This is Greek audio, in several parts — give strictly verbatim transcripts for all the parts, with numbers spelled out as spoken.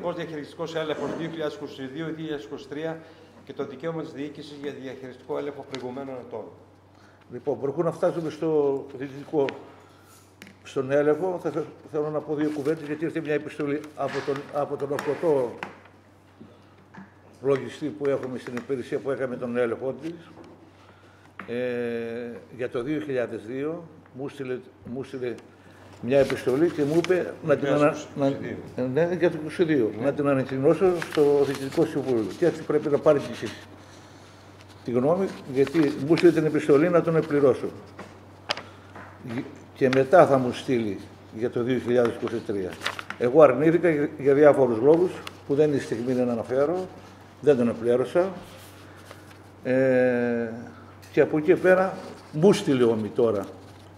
Εθνικός Διαχειριστικός Έλεγχος δύο χιλιάδες είκοσι δύο με δύο χιλιάδες είκοσι τρία και το δικαίωμα της διοίκησης για διαχειριστικό έλεγχο προηγουμένων ετών. Λοιπόν, προκού να φτάσουμε στο διοικητικό, στον έλεγχο, θα θέλω να πω δύο κουβέντες, γιατί ήρθε μια επιστολή από τον, από τον ορκωτό λογιστή που έχουμε στην υπηρεσία που έκαμε τον έλεγχο της. Ε, για το δύο χιλιάδες δύο μου στείλε, μου στείλε μια επιστολή και μου είπε να την, ανα... να... ναι, για το είκοσι δύο, ναι. να την ανακοινώσω στο Διοικητικό Συμβούλιο. Και έτσι πρέπει να πάρει και τη γνώμη, γιατί μου στείλε την επιστολή να τον επληρώσω. Και μετά θα μου στείλει για το δύο χιλιάδες είκοσι τρία. Εγώ αρνήθηκα για διάφορους λόγους που δεν είναι η στιγμή να αναφέρω, δεν τον επλέρωσα. Ε, και από εκεί πέρα μου στείλε ο τώρα.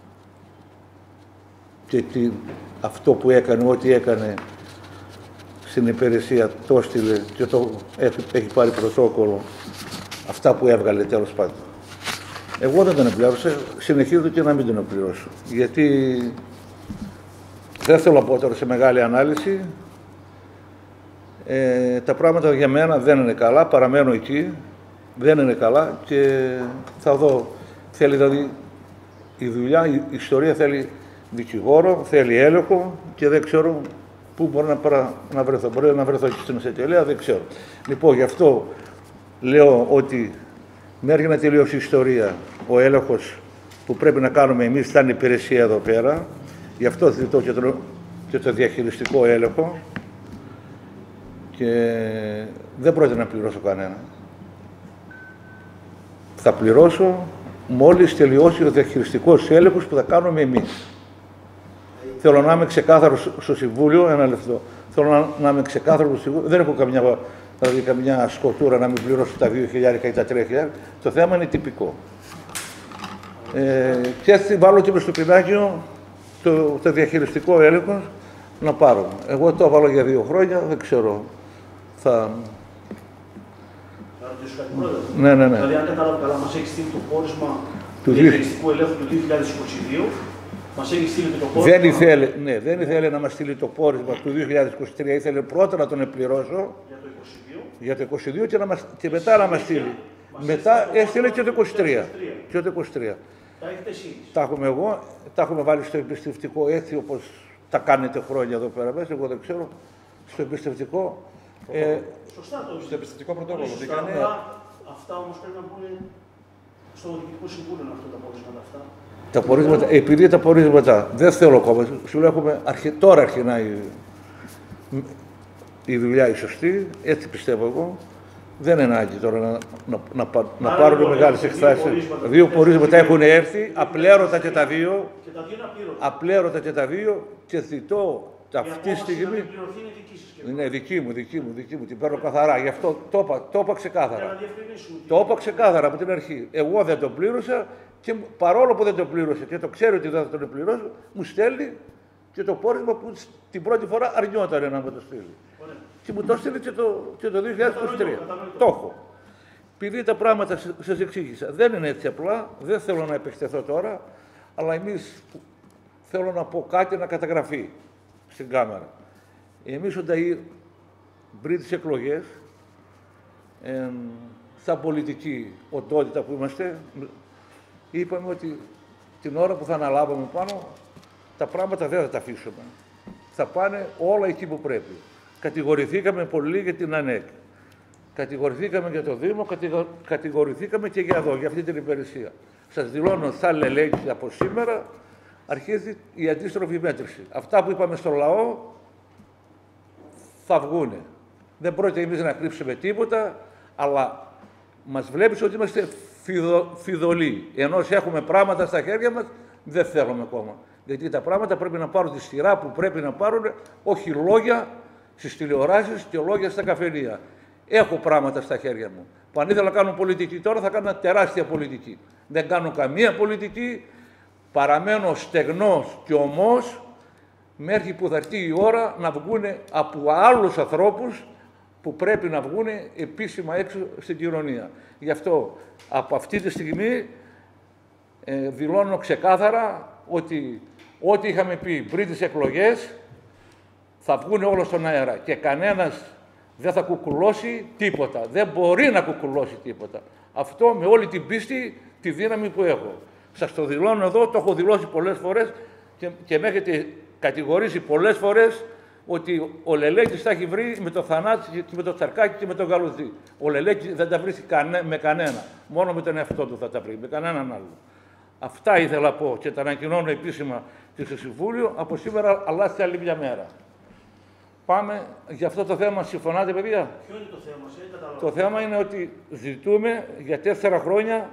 Και τι, αυτό που έκανε, ό,τι έκανε στην υπηρεσία, το έστειλε και το έχει, έχει πάρει πρωτόκολλο, αυτά που έβγαλε τέλος πάντων. Εγώ δεν τον επλέρωσα, συνεχίζω και να μην τον επληρώσω. Γιατί δεν θέλω να πω τώρα σε μεγάλη ανάλυση. Ε, τα πράγματα για μένα δεν είναι καλά, παραμένω εκεί, δεν είναι καλά και θα δω, θέλει δηλαδή η δουλειά, η ιστορία θέλει δικηγόρο, θέλει έλεγχο και δεν ξέρω πού μπορεί να, παρα, να βρεθώ. Μπορεί να βρεθώ και στην εισαγγελέα, δεν ξέρω. Λοιπόν, γι' αυτό λέω ότι μέχρι να τελειώσει η ιστορία, ο έλεγχος που πρέπει να κάνουμε εμείς θα είναι υπηρεσία εδώ πέρα. Γι' αυτό ζητώ και το, και το διαχειριστικό έλεγχο και δεν πρόκειται να πληρώσω κανένα. Θα πληρώσω μόλις τελειώσει ο διαχειριστικός έλεγχος που θα κάνουμε εμείς. Θέλω να είμαι ξεκάθαρος στο Συμβούλιο, ένα λεπτό. Θέλω να, να είμαι ξεκάθαρος στο Συμβούλιο. Δεν έχω καμιά, δηλαδή, καμιά σκοτούρα να μην πληρώσω τα δύο χιλιάδες ή τα τρία χιλιάδες. Το θέμα είναι τυπικό. Ε, και έτσι βάλω και μες στο πινάκιο το, το διαχειριστικό έλεγχο να πάρω. Εγώ το βάλω για δύο χρόνια, δεν ξέρω. Θα... Ναι, ναι, ναι. Δηλαδή, αν κατάλαβα καλά, μας έχει στείλει το πόρισμα του διαχειριστικού ελέγχου του δύο χιλιάδες είκοσι δύο. Μας έχει στείλει και το πόρισμα. Δεν ήθελε, ναι, δεν ήθελε να μας στείλει το πόρισμα του δύο χιλιάδες είκοσι τρία. Ήθελε πρώτα να τον επληρώσω για το είκοσι δύο, για το είκοσι δύο και, να μας, και μετά να μας στείλει. Μετά έστειλε και το είκοσι τρία. Και το είκοσι τρία. Τα έχετε εσείς. Τα έχουμε εγώ, τα έχουμε βάλει στο εμπιστευτικό έτσι όπως τα κάνετε χρόνια εδώ πέρα μέσα. Εγώ δεν ξέρω. Στο εμπιστευτικό. Ε, σωστά το στο εμπιστευτικό πρωτόκολλο. Αυτά όμως πρέπει να πούνε στο Διοικητικό Συμβούλιο αυτά τα πορίσματα αυτά. Τα πορίσματα, επειδή τα πορίσματα δεν θέλω ακόμα, σου λέω έχουμε αρχι, τώρα αρχινάει η, η δουλειά η σωστή, έτσι πιστεύω εγώ. Δεν είναι ανάγκη τώρα να, να, να, να πάρουμε λοιπόν, μεγάλες εκθάσεις. Δύο πορίσματα έχουν έρθει, απλέρωτα και τα δύο. Και τα δύο είναι απλήρωτα. Απλέρωτα και τα δύο και ζητώ αυτή τη στιγμή. Είναι δική σας. Είναι δική μου, δική μου, δική μου, την παίρνω καθαρά. Γι' αυτό το είπα, το είπα ξεκάθαρα. Το είπα ξεκάθαρα από την αρχή. Εγώ δεν το πλήρωσα και παρόλο που δεν το πλήρωσα και το ξέρω ότι δεν θα τον πληρώσω, μου στέλνει και το πόρισμα που την πρώτη φορά αρνιόταν να μου το στείλει. Ωραία. Και μου το στείλει και το, και το δύο χιλιάδες είκοσι τρία. Το έχω. Επειδή τα πράγματα σας εξήγησα, δεν είναι έτσι απλά, δεν θέλω να επεκτεθώ τώρα, αλλά εμείς θέλω να πω κάτι να καταγραφεί στην κάμερα. Εμείς όταν πριν τις εκλογές, ε, σαν πολιτική οντότητα που είμαστε, είπαμε ότι την ώρα που θα αναλάβουμε πάνω, τα πράγματα δεν θα τα αφήσουμε. Θα πάνε όλα εκεί που πρέπει. Κατηγορηθήκαμε πολύ για την ΑΝΕΚ. Κατηγορηθήκαμε για το Δήμο, κατηγο... κατηγορηθήκαμε και για εδώ, για αυτή την υπηρεσία. Σας δηλώνω σαν λελέγχη από σήμερα, αρχίζει η αντίστροφη μέτρηση. Αυτά που είπαμε στο λαό θα βγούνε. Δεν πρόκειται εμείς να κρύψουμε τίποτα, αλλά μας βλέπεις ότι είμαστε φιδο... φιδωλοί. Ενώ έχουμε πράγματα στα χέρια μας, δεν θέλουμε ακόμα. Γιατί τα πράγματα πρέπει να πάρουν τη σειρά που πρέπει να πάρουν, όχι λόγια στις τηλεοράσεις και λόγια στα καφενεία. Έχω πράγματα στα χέρια μου. Που αν ήθελα να κάνω πολιτική τώρα, θα κάνω τεράστια πολιτική. Δεν κάνω καμία πολιτική, παραμένω στεγνός και ομός, μέχρι που θα έρθει η ώρα να βγουν από άλλους ανθρώπους που πρέπει να βγουν επίσημα έξω στην κοινωνία. Γι' αυτό από αυτή τη στιγμή ε, δηλώνω ξεκάθαρα ότι ό,τι είχαμε πει πριν τις εκλογές θα βγουν όλα στον αέρα και κανένας δεν θα κουκουλώσει τίποτα. Δεν μπορεί να κουκουλώσει τίποτα. Αυτό με όλη την πίστη, τη δύναμη που έχω. Σας το δηλώνω εδώ, το έχω δηλώσει πολλές φορές και, και με έχετε κατηγορήσει πολλές φορές ότι ο Λελέκης τα έχει βρει με το Θανάτη και με το Τσαρκάκι και με τον Γαλουθή. Ο Λελέκης δεν τα βρίσκει κανέ, με κανένα. Μόνο με τον εαυτό του θα τα βρει, με κανέναν άλλο. Αυτά ήθελα να πω και τα ανακοινώνω επίσημα και στο Συμβούλιο. Από σήμερα αλλάζει άλλη μια μέρα. Πάμε για αυτό το θέμα. Συμφωνάτε, παιδιά? Ποιο είναι το θέμα, σε καταλαβαίνω. Το θέμα είναι ότι ζητούμε για τέσσερα χρόνια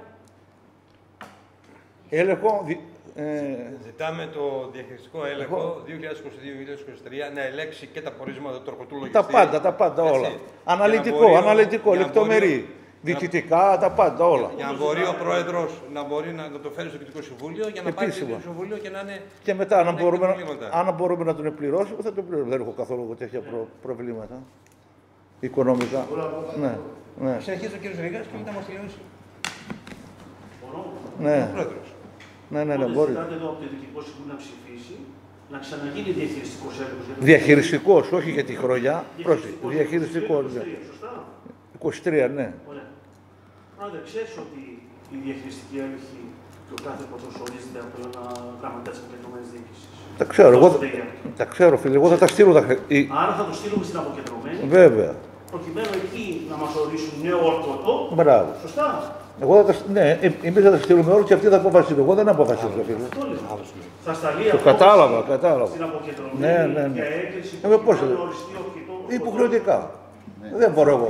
έλεγχο. Ε, Ζητάμε το διαχειριστικό έλεγχο δύο χιλιάδες είκοσι δύο δύο χιλιάδες είκοσι τρία να ελέγξει και τα πορίσματα του τροχοτού λογιστή. Τα πάντα, τα πάντα όλα. Έτσι. Αναλυτικό, αναλυτικό, λεπτομερή. Διοικητικά, τα πάντα όλα. Για να μπορεί ο πρόεδρος να μπορεί να, να το φέρει στο Διοικητικό Συμβούλιο, για να πάει στο Διοικητικό Συμβούλιο και να είναι. Και μετά, αν μπορούμε, αν μπορούμε να τον πληρώσουμε, θα τον πληρώσουμε. Δεν έχω καθόλου τέτοια προ, προβλήματα. Οικονομικά. Ναι, ναι. Συνεχίζει ο κ. Ρήγας και μετά μας τελειώσει. Ναι. Ο πρόεδρος. Ναι, ναι, ναι, μπορεί. Ζητάτε εδώ από το Διοικητικό Συμβούλιο να ψηφίσει, να ξαναγίνει διαχειριστικός έλεγχος. Διαχειριστικός, όχι για τη χρονιά. Πρόσεχε. Διαχειριστικός. Σωστά. είκοσι τρία, ναι. Ωραία. Πρόεδρε, ξέρεις ότι η διαχειριστική έλεγχη και ο κάθε ποτός ορίζεται από ένα γραμματέα της αποκεντρωμένης διοίκησης. Τα ξέρω, εγώ, τα ξέρω, φίλε. Εγώ θα τα στείλω. Τα... Άρα θα το στείλουμε στην αποκεντρωμένη. Βέβαια. Προκειμένου εκεί να μας ορίσουν νέο ορκωτό. Μπράβο. Σωστά. Εγώ θα τα, ναι, εμείς θα τα στείλουμε όλοι και αυτοί θα αποφασίσουν. Εγώ δεν αποφασίζω, φίλε. Θα σταλεί το κατάλαβα, κατάλαβα. Στην αποκεντρωμένη ναι, ναι, ναι. για έγκριση ε, που πώς θα οριστεί ορκωτό. Υποχρεωτικά. Ναι. Δεν μπορώ εγώ.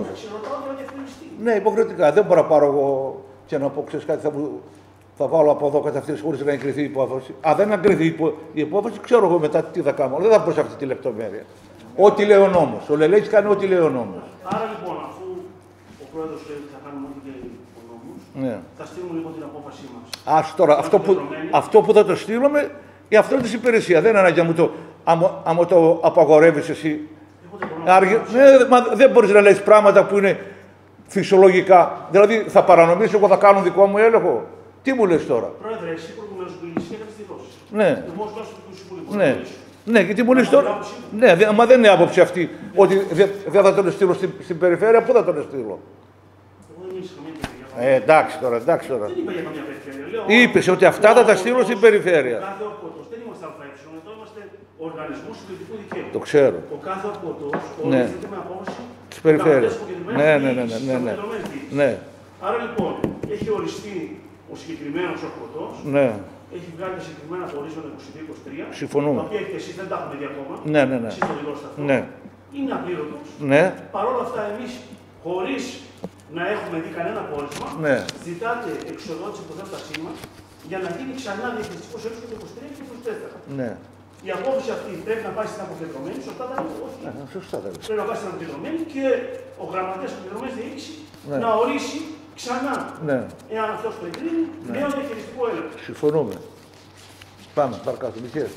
Ναι, υποχρεωτικά. Δεν μπορώ να πάρω εγώ και να πω, ξέρεις κάτι, θα, θα βάλω από εδώ κατευθείαν χωρίς να εγκριθεί η υπόφαση. Αν δεν εγκριθεί η υπόφαση, ξέρω εγώ μετά τι θα κάνω. Δεν θα πω σε αυτή τη λεπτομέρεια. Ό,τι λέει ο νόμος. Ο Λελέκης κάνει ό,τι λέει ο νόμος. Άρα λοιπόν, αφού ο πρόεδρος λέει ότι θα κάνουμε ό,τι λέει ο νόμος, ναι. θα στείλουμε λοιπόν την απόφασή μας. Ας τώρα, αυτό που, αυτό που θα το στείλουμε, για αυτό είναι της υπηρεσία. Δεν είναι ανάγκη να μου το, άμα το απαγορεύεις εσύ. Άργε, ναι, μα δεν μπορείς να λες πράγματα που είναι φυσιολογικά. Δηλαδή, θα παρανομήσω, εγώ θα κάνω δικό μου έλεγχο. Τι μου λες τώρα? Πρόεδρε, εσύ προηγουμένως μιλήσεις και έκανες δηλώσεις. Ναι. Εγώ σου του Συμβουλίου. Ναι. Ναι, γιατί μου λες τώρα. Ναι, δε, μα δεν είναι άποψη αυτή ότι δεν δε θα τον στείλω στην, στην περιφέρεια. Πού θα τον στείλω? Εγώ δεν μίλησα καμία περιφέρεια. Ε, εντάξει τώρα, εντάξει τώρα. Δεν είπα για καμία περιφέρεια. Είπες ότι αυτά θα τα στείλω στην περιφέρεια. Κάθε ορκωτός, δεν είμαστε ΑΕ, εδώ είμαστε οργανισμού συλλογικού δικαίου. Το ξέρω. Ο κάθε ορκωτός ναι. ορίζεται με απόφαση της περιφέρειας. Ναι, ναι, ναι, ναι, ναι, ναι. ναι. Άρα λοιπόν, έχει οριστεί ο συγκεκριμένος ορκωτός. Ναι. Έχει βγάλει τα συγκεκριμένα πορίσματα είκοσι δύο είκοσι τρία. Συμφωνούμε. Τα οποία έχετε εσείς, δεν τα έχουμε δει ακόμα. Ναι, ναι, ναι. Εσείς το δηλώσετε αυτό. Ναι. Είναι απλήρωτος. Ναι. Παρ' όλα αυτά, εμείς, χωρίς να έχουμε δει κανένα πόρισμα, ναι. ζητάτε εξοδότηση από το πρότασή μας για να γίνει ξανά διαχειριστικός έλεγχος το είκοσι τρία και το είκοσι τέσσερα. Ναι. Η απόφαση αυτή πρέπει να πάει στην αποκεντρωμένη, σωστά τα λέω, όχι. Ναι, σωστά τα λέω. Πρέπει να πάει στην αποκεντρωμένη και ο γραμματέας της αποκεντρωμένης διοίκησης ναι. να ορίσει ξανά, ναι. εάν αυτός το εγκρίνει, ναι. νέο διαχειριστικό έλεγχο. Συμφωνούμε. Πάμε, παρακάτω, Μιχαήλ.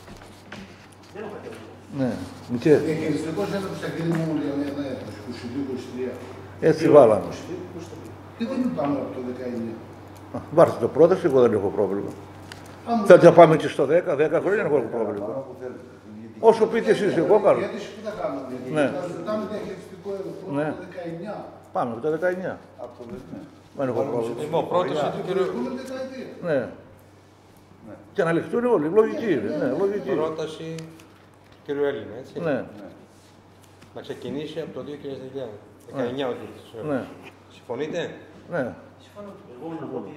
Δεν έχω κάτι. Ναι, Μιχαήλ. Διαχειριστικός έλεγχος θα γίνει μόνο για ένα έτος, είκοσι δύο είκοσι τρία. Έτσι βάλαμε. Τι δεν είπαμε από το δεκαεννιά. Βάρτε το πρόταση, εγώ δεν έχω πρόβλημα. Θέλετε να πάμε και στο δέκα, δέκα χρόνια δεν έχω πρόβλημα. Όσο πείτε εσείς, εγώ κάνω. Γιατί που θα κάνουμε, ναι. θα ζητάμε διαχειριστικό έλεγχο ναι. από το δεκαεννιά. Πάμε από το δεκαεννιά. Από το δεκαεννιά. Δεν έχω πρόβλημα. Λοιπόν, πρόταση του κύριου. Ναι. Και να ληφθούν όλοι, λογική είναι. Ναι, λογική. Πρόταση του κύριου Έλληνα, έτσι. Ναι. Να ξεκινήσει από το δύο χιλιάδες δεκαεννιά. Ναι. Συμφωνείτε? Ναι. Συμφωνώ. Εγώ να πω ότι...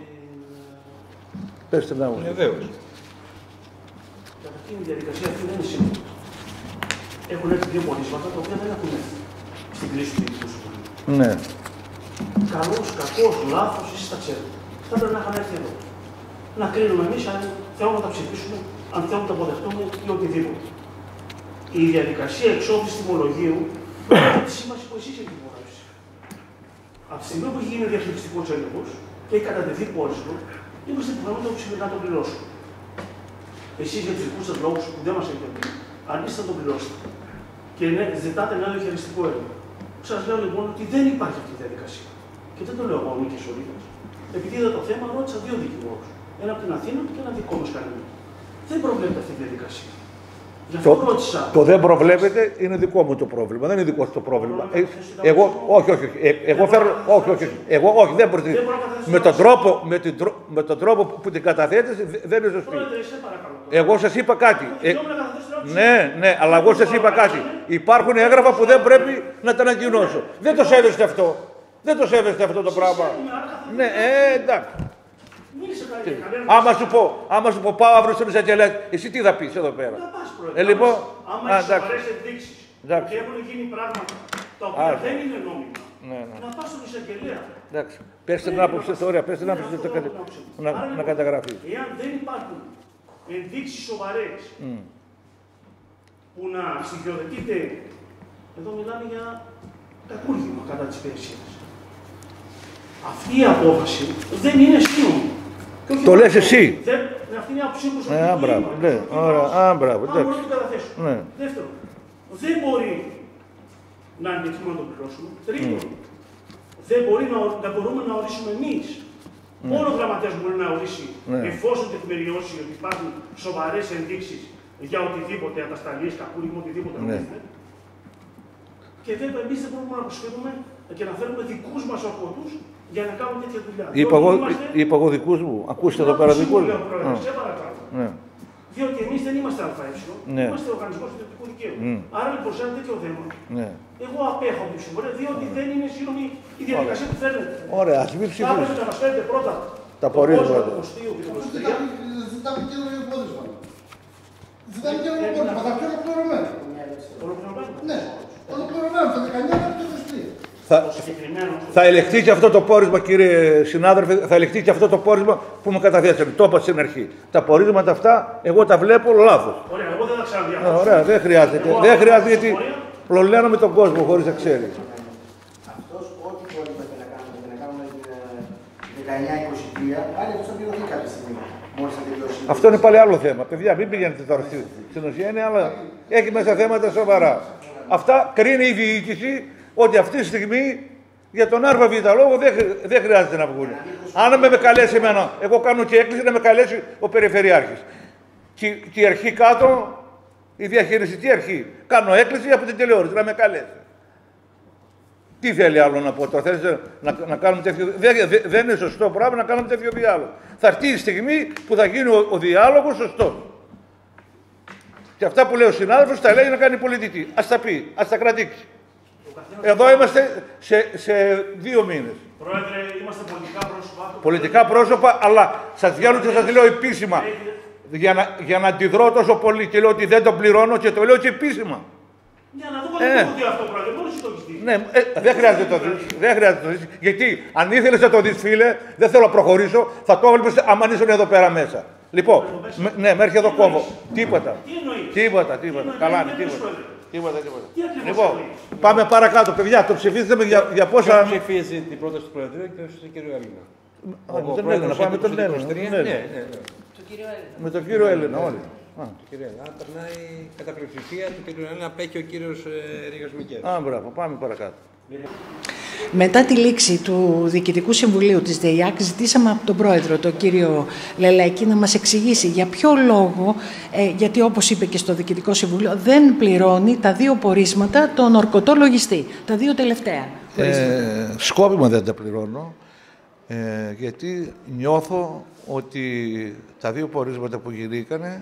Πέστε να μου. Βεβαίως. Καταρχήν η διαδικασία αυτή δεν είναι σίγουρη. Έχουν έρθει δύο πορίσματα τα οποία δεν έχουν έρθει στην κρίση του Διοικητικού Συμβουλίου. Ναι. Καλός, κακός, λάθος, εσείς τα ξέρετε. Αυτά πρέπει να είχαν έρθει εδώ. Να κρίνουμε εμείς αν θέλουμε να τα ψηφίσουμε, αν θέλουμε να τα αποδεχτούμε ή οτιδήποτε. Η διαδικασία εξόφλησης τιμολογίου έχει τη σήμαση που εσείς έχετε υπογράψει. Από τη στιγμή που έχει γίνει ο διαχειριστικός έλεγχος και έχει κατατεθεί πόρισμα, είμαστε υποχρεωμένοι να το πληρώσουμε. Εσείς για τους δικούς σας λόγους που δεν μας έχετε πει, αρνείστε να το πληρώσετε. Και ναι, ζητάτε ένα διαχειριστικό έλεγχο. Σας λέω λοιπόν ότι δεν υπάρχει αυτή η διαδικασία. Και δεν το λέω εγώ Νίκης ο Ρήγας. Επειδή είδα το θέμα, ρώτησα δύο δικηγόρους. Ένα από την Αθήνα και ένα δικό μας κανένα. Δεν προβλέπεται αυτή η διαδικασία. Το, το δεν προβλέπεται είναι δικό μου το πρόβλημα. Δεν είναι δικό σου το πρόβλημα. Ε, εγώ, όχι, όχι, όχι. Ε, εγώ θέλω, όχι, όχι, εγώ, όχι, δεν μπορεί. Με τον τρόπο, με, την, με τον τρόπο που την καταθέτεις δεν είναι σωστή. Εγώ σας είπα κάτι. Ε, ναι, ναι, αλλά εγώ σας είπα κάτι. Υπάρχουν έγγραφα που δεν πρέπει να τα ανακοινώσω. Δεν το σέβεστε αυτό. Δεν το σέβεστε αυτό το πράγμα. Ναι, ε, εντάξει. Άμα σου πω, άμα σου πω πάω αύριο στον εισαγγελέα, εσύ τι θα πεις εδώ πέρα. Ε, λοιπόν, άμα έχεις σοβαρές ενδείξεις ότι έχουν γίνει πράγματα τα οποία δεν είναι νόμιμα, να πας στον εισαγγελέα. Εντάξει, πες την άποψη, ωραία, πες την άποψη να καταγραφεί. Εάν δεν υπάρχουν ενδείξεις σοβαρές που να στοιχειοθετείται, εδώ μιλάμε για κακούργημα κατά της υπηρεσίας. Αυτή η απόφαση δεν είναι σύνομη. Το λες εσύ. Δεν, αυτή είναι η άποψη που Ναι, μπράβο, ναι, ωραία, α, μπράβο, αν μπορώ να το καταθέσω. Ναι. Δεύτερον, δεν μπορεί να αντικείμενο να το πληρώσουμε. Τρίτον, mm. δεν μπορεί να, να μπορούμε να ορίσουμε εμείς. Mm. Μόνο ο γραμματέας μπορεί να ορίσει, ναι. εφόσον τεκμηριώσει ότι υπάρχουν σοβαρές ενδείξεις για οτιδήποτε, ατασταλίες, κακούργημα, οτιδήποτε. Ναι. Και βέβαια εμείς δεν μπορούμε να προσφέρουμε και να φέρουμε δικούς μας ορκωτούς για να κάνουν τέτοια δουλειά. Είπα εγώ, είμαστε... είπα εγώ δικούς μου. Ακούστε εδώ πέρα δικούς μου. Σε παρακαλώ. Ναι. Διότι εμείς δεν είμαστε ΑΕ, ναι. είμαστε οργανισμός ιδιωτικού δικαίου. Mm. Άρα λοιπόν σε ένα τέτοιο θέμα, ναι. εγώ απέχω από τη ψηφοφορία, διότι δεν είναι σύνομη η διαδικασία που φέρνετε. Ωραία, ας μην ψηφίσουμε. Θα πρέπει να μας φέρετε πρώτα τα πορίσματα. Ζητάμε και ένα πόρισμα. Ζητάμε και ένα πόρισμα. Θα πιω ολοκληρωμένο. Ναι, ολοκληρωμένο. Θα δεκαεννιά και το είκοσι τρία. Θα, θα ελεγχθεί και αυτό το πόρισμα, κύριε συνάδελφε, θα ελεγχθεί και αυτό το πόρισμα που μου καταθέσατε. Το είπα στην αρχή. Τα πορίσματα αυτά, εγώ τα βλέπω λάθος. Ωραία, εγώ δεν τα ξαναδιαβάσω. Ωραία, δεν χρειάζεται. Εγώ δεν χρειάζεται γιατί προλέναμε τον κόσμο χωρίς να ξέρει. Αυτός, ό,τι πόρισμα και να κάνουμε, και να κάνουμε την δεκαεννιά είκοσι τρία, πάλι αυτό θα πληρωθεί κάποια στιγμή. Μόλις θα τελειώσει. Αυτό είναι πάλι άλλο θέμα. Παιδιά, μην πηγαίνετε τώρα στην ουσία, είναι άλλα. Έχει μέσα θέματα σοβαρά. Αυτά κρίνει η διοίκηση. Ότι αυτή τη στιγμή για τον ΑΒ λόγο δεν, δεν χρειάζεται να βγουν. Αν με, με καλέσει εμένα, εγώ κάνω και έκκληση να με καλέσει ο Περιφερειάρχης. Και, και η αρχή κάτω, η διαχειριστική αρχή. Κάνω έκκληση από την τηλεόραση να με καλέσει. Τι θέλει άλλο να πω, το θέλετε να, να κάνουμε τέτοιο. Δεν, δεν είναι σωστό πράγμα να κάνουμε τέτοιο διάλογο. Θα έρθει η στιγμή που θα γίνει ο, ο διάλογος σωστός. Και αυτά που λέει ο συνάδελφος τα λέει να κάνει πολιτική. Ας τα πει, ας τα κρατήσει. Εδώ είμαστε σε, σε δύο μήνες. Πρόεδρε, είμαστε πολιτικά πρόσωπα. Πολιτικά πρόσωπα, αλλά σας βγαίνω και σας λέω επίσημα. Για να, για να αντιδρώ τόσο πολύ και λέω ότι δεν το πληρώνω και το λέω και επίσημα. Για να δω ε, δεν το αυτό, πρόεδρε. Πώς το έχεις δει. Ναι, ε, δεν χρειάζεται το δεις. Δεν χρειάζεται το δεις. Γιατί αν ήθελες να το δεις, φίλε, δεν θέλω να προχωρήσω, θα το έβλεπες άμα ήσουν εδώ πέρα μέσα. Λοιπόν, με, ναι, μέχρι εδώ κόβω. Τίποτα. Τίποτα, τίποτα. Καλά είναι, τίποτα. Τίποτα, τίποτα. Λοιπόν, πάμε παρακάτω, παιδιά. Το ψηφίσαμε για, για πόσα. Ποιος ψηφίζει την πρόταση του Προεδρείου και τον κύριο Έλληνα. Με τον Έλληνα, πάμε με τον Έλληνα. Με τον κύριο Έλληνα, όλοι. Το κύριο Έλληνα. Περνάει κατά πλειοψηφία του κύριου Έλληνα, απέχει ο κύριος Ρήγας Μικέρης. Α, μπράβο, πάμε παρακάτω. Μετά τη λήξη του Διοικητικού Συμβουλίου της ΔΕΙΑΚ ζητήσαμε από τον Πρόεδρο, τον κύριο Λελέκη, να μας εξηγήσει για ποιο λόγο, ε, γιατί όπως είπε και στο Διοικητικό Συμβουλίο, δεν πληρώνει τα δύο πορίσματα των ορκωτό λογιστή, τα δύο τελευταία. Ε, σκόπιμα δεν τα πληρώνω, ε, γιατί νιώθω ότι τα δύο πορίσματα που γυρίκανε,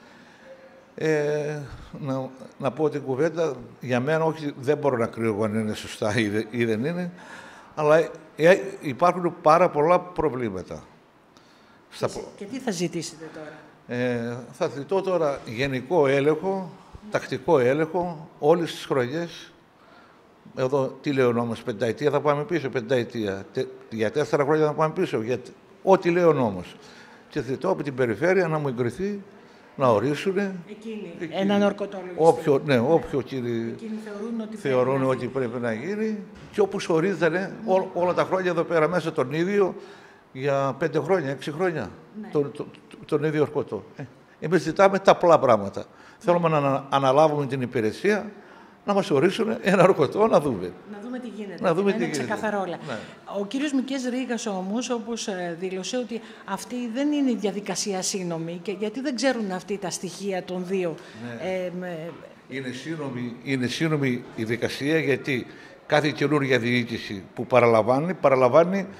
Ε, να, να πω την κουβέντα, για μένα όχι, δεν μπορώ να κρύω αν είναι σωστά ή, ή δεν είναι, αλλά ε, υπάρχουν πάρα πολλά προβλήματα. Και, και τι θα ζητήσετε τώρα? Ε, θα ζητώ τώρα γενικό έλεγχο, τακτικό έλεγχο, όλες τις χρονιές. Εδώ τι λέει ο νόμος, πενταετία θα πάμε πίσω, πενταετία. Τε, για τέσσερα χρόνια θα πάμε πίσω, για, ό,τι λέει ο νόμος. Και ζητώ από την περιφέρεια να μου εγκριθεί να ορίσουν εκείνη, έναν ορκωτό λογιστή. Όποιο, ναι, όποιο κύριοι θεωρούν, ότι, θεωρούν πρέπει, ότι πρέπει να γίνει και όπως ορίζανε mm. ό, όλα τα χρόνια εδώ πέρα μέσα τον ίδιο για πέντε χρόνια, έξι χρόνια ναι. τον, τον, τον ίδιο ορκωτό. Ε, εμείς ζητάμε τα απλά πράγματα. Ναι. Θέλουμε να αναλάβουμε την υπηρεσία, να μας ορίσουν ένα ορκωτό, να δούμε. Να δούμε τι γίνεται. γίνεται. Να δούμε είναι τι γίνεται. ξεκαθαρό όλα. Ναι. Ο κύριος Μικές Ρήγας όμως, όπως δήλωσε, ότι αυτή δεν είναι η διαδικασία σύνομη, και γιατί δεν ξέρουν αυτοί τα στοιχεία των δύο. Ναι. Ε, με... είναι, σύνομη, είναι σύνομη η δικασία, γιατί κάθε καινούργια διοίκηση που παραλαμβάνει, παραλαμβάνει ναι.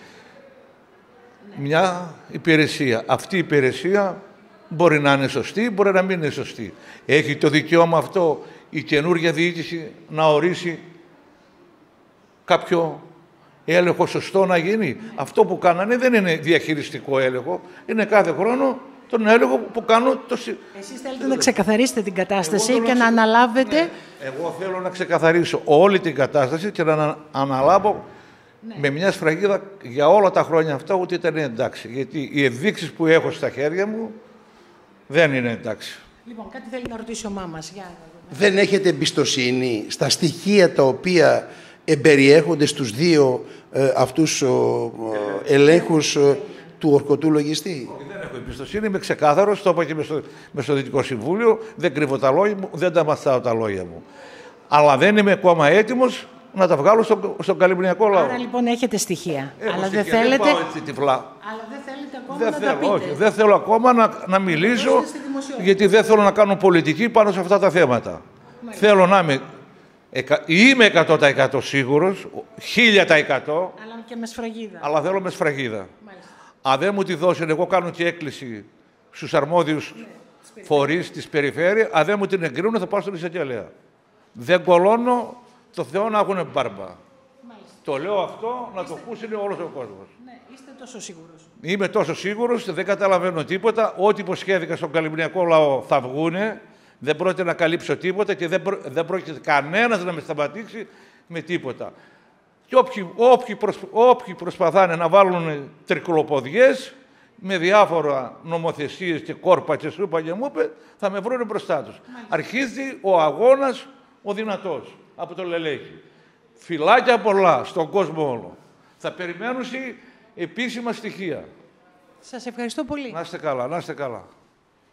μια υπηρεσία. Αυτή η υπηρεσία μπορεί να είναι σωστή, μπορεί να μην είναι σωστή. Έχει το δικαίωμα αυτό η καινούργια διοίκηση να ορίσει κάποιο έλεγχο σωστό να γίνει. Ναι. Αυτό που κάνανε δεν είναι διαχειριστικό έλεγχο, είναι κάθε χρόνο τον έλεγχο που κάνουν το... Εσείς θέλετε να ξεκαθαρίσετε την κατάσταση και να, να αναλάβετε... Ναι. Εγώ θέλω να ξεκαθαρίσω όλη την κατάσταση και να αναλάβω ναι. με μια σφραγίδα για όλα τα χρόνια αυτά ότι ήταν εντάξει. Γιατί οι ενδείξεις που έχω στα χέρια μου δεν είναι εντάξει. Λοιπόν, κάτι θέλει να ρωτήσει ο μάμας. Για... Δεν έχετε εμπιστοσύνη στα στοιχεία τα οποία εμπεριέχονται στους δύο ε, αυτούς ε, ε, ελέγχους ε, του ορκωτού λογιστή? Δεν έχω εμπιστοσύνη, είμαι ξεκάθαρος, το είπα και μες στο, μες στο Δυτικό Συμβούλιο, δεν κρύβω τα λόγια μου, δεν τα μαστάω τα λόγια μου. Αλλά δεν είμαι ακόμα έτοιμος να τα βγάλω στο, στον καλλιμπριακό λαό. Άρα λοιπόν έχετε στοιχεία. Έχω αλλά στοιχεία, δεν θέλετε... δεν πάω έτσι τυφλά. Αλλά δεν θέλετε ακόμα δεν να θέλω, τα πείτε. Όχι, δεν θέλω ακόμα να, να μιλήσω, γιατί δεν θέλω να κάνω πολιτική πάνω σε αυτά τα θέματα. Μάλιστα. Θέλω να είμαι, εκα, είμαι εκατό τοις εκατό σίγουρος, χίλια τοις εκατό, αλλά και με σφραγίδα. Αλλά θέλω με σφραγίδα. Μάλιστα. Αν δεν μου τη δώσουν, εγώ κάνω και έκκληση στους αρμόδιους ναι, φορείς της περιφέρειας, αν δεν μου την εγκρίνουν θα πάω στον εισαγγελέα. Δεν κολώνω, το Θεό να έχουν μπάρμπα. Μάλιστα. Το λέω αυτό, να είστε... το ακούσει όλος ο κόσμος. Ναι, είστε τόσο σίγουρος. Είμαι τόσο σίγουρος, δεν καταλαβαίνω τίποτα. Ό,τι υποσχέθηκα στον καλλιμπριακό λαό θα βγούνε. Δεν πρόκειται να καλύψω τίποτα και δεν, προ... δεν πρόκειται κανένας να με σταματήσει με τίποτα. Και όποιοι, όποιοι, προσ... όποιοι προσπαθάνε να βάλουν τρικλοποδιές με διάφορα νομοθεσίες και κόρπα και σούπα και μούπε, θα με βρουν μπροστά τους. Μάλιστα. Αρχίζει ο αγώνας ο δυνατός από το Λελέχη. Φυλάκια πολλά στον κόσμο όλο. Θα περιμένουν επίσημα στοιχεία. Σας ευχαριστώ πολύ. Να είστε καλά, να είστε καλά.